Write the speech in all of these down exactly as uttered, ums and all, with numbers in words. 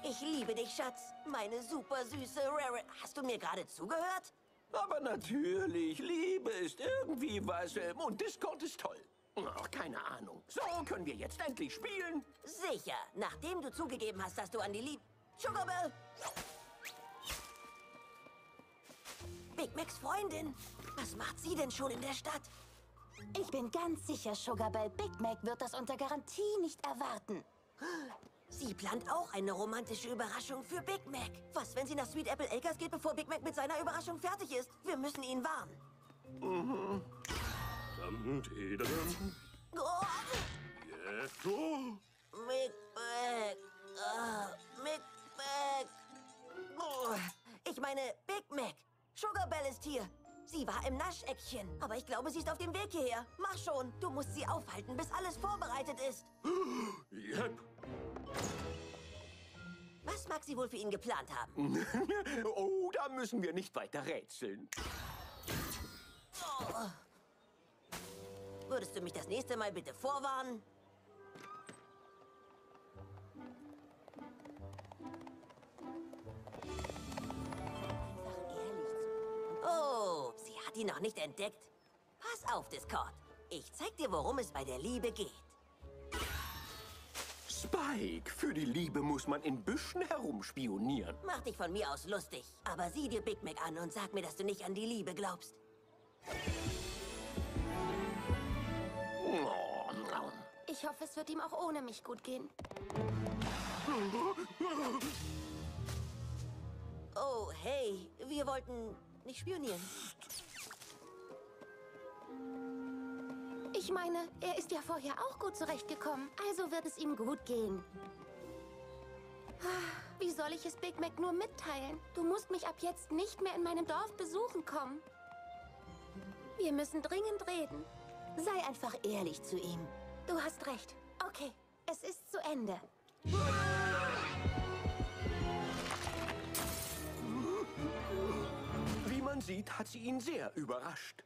Ich liebe dich, Schatz. Meine super süße Rare. Hast du mir gerade zugehört? Aber natürlich, Liebe ist irgendwie was ähm, und Discord ist toll. Ach, keine Ahnung. So, können wir jetzt endlich spielen? Sicher, nachdem du zugegeben hast, dass du an die Lieb... Sugarbell! Big Macs Freundin, was macht sie denn schon in der Stadt? Ich bin ganz sicher, Sugarbell, Big Mac wird das unter Garantie nicht erwarten. Sie plant auch eine romantische Überraschung für Big Mac. Was, wenn sie nach Sweet Apple Acres geht, bevor Big Mac mit seiner Überraschung fertig ist? Wir müssen ihn warnen. Mhm. Oh, Yes. Oh. Big Mac. Ah, Big Mac. Oh, ich meine, Big Mac. Sugarbell ist hier. Sie war im Nascheckchen, aber ich glaube, sie ist auf dem Weg hierher. Mach schon, du musst sie aufhalten, bis alles vorbereitet ist. Yep. Was mag sie wohl für ihn geplant haben? Oh, da müssen wir nicht weiter rätseln. Oh. Würdest du mich das nächste Mal bitte vorwarnen? Oh, sie hat ihn noch nicht entdeckt. Pass auf, Discord. Ich zeig dir, worum es bei der Liebe geht. Spike, für die Liebe muss man in Büschen herumspionieren. Mach dich von mir aus lustig. Aber sieh dir Big Mac an und sag mir, dass du nicht an die Liebe glaubst. Ich hoffe, es wird ihm auch ohne mich gut gehen. Oh, hey, wir wollten nicht spionieren. Ich meine, er ist ja vorher auch gut zurechtgekommen. Also wird es ihm gut gehen. Wie soll ich es Big Mac nur mitteilen? Du musst mich ab jetzt nicht mehr in meinem Dorf besuchen kommen. Wir müssen dringend reden. Sei einfach ehrlich zu ihm. Du hast recht. Okay, es ist zu Ende. Wie man sieht, hat sie ihn sehr überrascht.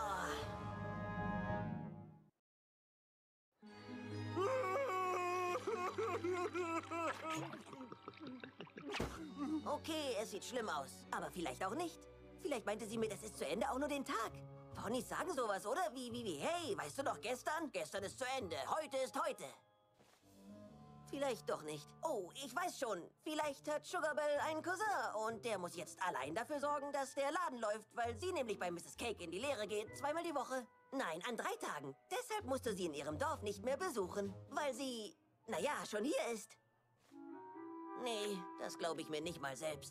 Okay, es sieht schlimm aus. Aber vielleicht auch nicht. Vielleicht meinte sie mit, es ist zu Ende auch nur den Tag. Ponys sagen sowas, oder? Wie, wie, wie, hey, weißt du doch gestern? Gestern ist zu Ende. Heute ist heute. Vielleicht doch nicht. Oh, ich weiß schon. Vielleicht hat Sugarbell einen Cousin und der muss jetzt allein dafür sorgen, dass der Laden läuft, weil sie nämlich bei Misses Cake in die Lehre geht, zweimal die Woche. Nein, an drei Tagen. Deshalb musst du sie in ihrem Dorf nicht mehr besuchen, weil sie, naja, schon hier ist. Nee, das glaube ich mir nicht mal selbst.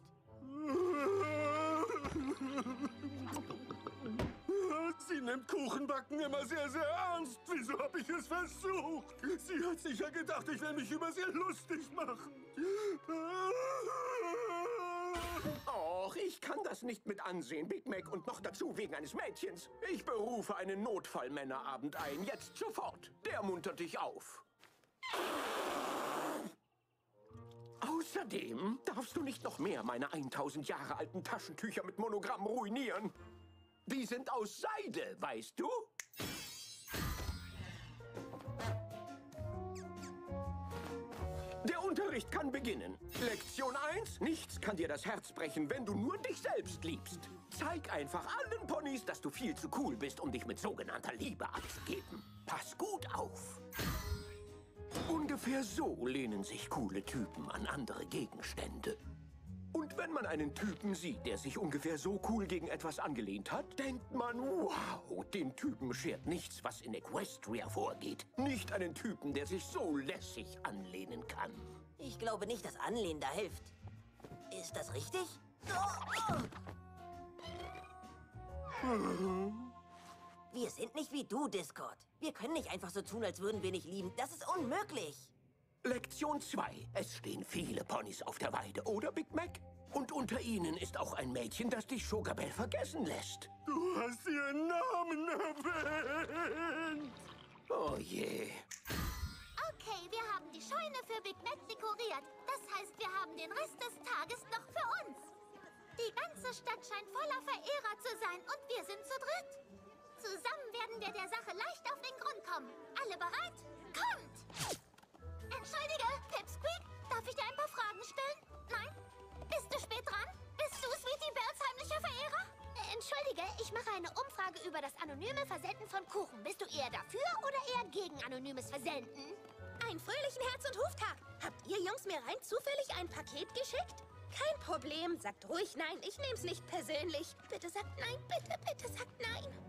Sie nimmt Kuchenbacken immer sehr, sehr ernst. Wieso habe ich es versucht? Sie hat sicher gedacht, ich will mich über sie lustig machen. Och, ich kann das nicht mit ansehen, Big Mac, und noch dazu wegen eines Mädchens. Ich berufe einen Notfallmännerabend ein, jetzt sofort. Der muntert dich auf. Außerdem darfst du nicht noch mehr meine tausend Jahre alten Taschentücher mit Monogramm ruinieren. Die sind aus Seide, weißt du? Der Unterricht kann beginnen. Lektion eins. Nichts kann dir das Herz brechen, wenn du nur dich selbst liebst. Zeig einfach allen Ponys, dass du viel zu cool bist, um dich mit sogenannter Liebe abzugeben. Pass gut auf. Ungefähr so lehnen sich coole Typen an andere Gegenstände. Und wenn man einen Typen sieht, der sich ungefähr so cool gegen etwas angelehnt hat, denkt man, wow, den Typen schert nichts, was in Equestria vorgeht. Nicht einen Typen, der sich so lässig anlehnen kann. Ich glaube nicht, dass Anlehnen da hilft. Ist das richtig? Oh, oh. Wir sind nicht wie du, Discord. Wir können nicht einfach so tun, als würden wir nicht lieben. Das ist unmöglich. Lektion zwei. Es stehen viele Ponys auf der Weide, oder, Big Mac? Und unter ihnen ist auch ein Mädchen, das dich Sugarbell vergessen lässt. Du hast ihren Namen erwähnt. Oh je. Okay, wir haben die Scheune für Big Mac dekoriert. Das heißt, wir haben den Rest des Tages noch für uns. Die ganze Stadt scheint voller Verehrer zu sein und wir sind zu dritt. Zusammen werden wir der Sache leicht auf den Grund kommen. Alle bereit? Kommt! Entschuldige, Pipsqueak, Darf ich dir ein paar Fragen stellen? Nein? Bist du spät dran? Bist du Sweetie Bells heimlicher Verehrer? Äh, Entschuldige, ich mache eine Umfrage über das anonyme Versenden von Kuchen. Bist du eher dafür oder eher gegen anonymes Versenden? Einen fröhlichen Herz- und Hoftag. Habt ihr Jungs mir rein zufällig ein Paket geschickt? Kein Problem. Sagt ruhig nein. Ich nehm's nicht persönlich. Bitte sagt nein. Bitte, bitte sagt nein.